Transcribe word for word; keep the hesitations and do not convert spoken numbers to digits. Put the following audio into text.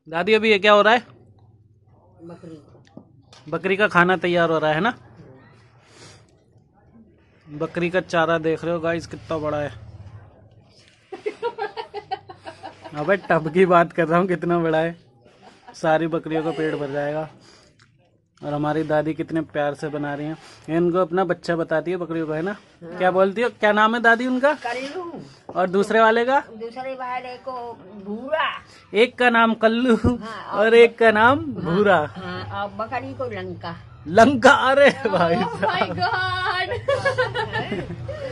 दादी अभी ये क्या हो रहा है? बकरी बकरी का खाना तैयार हो रहा है ना। बकरी का चारा देख रहे हो गाइस कितना बड़ा है। अबे टब की बात कर रहा हूँ, कितना बड़ा है। सारी बकरियों का पेट भर जाएगा। और हमारी दादी कितने प्यार से बना रही हैं। इनको अपना बच्चा बताती है बकरियों को, है ना। हाँ। क्या बोलती हो, क्या नाम है दादी उनका? कल्लू। और दूसरे वाले का? दूसरे वाले को भूरा। एक का नाम कल्लू। हाँ, और, और एक का नाम भूरा। हाँ, और बकरी को लंका। लंका, अरे भाई oh my God.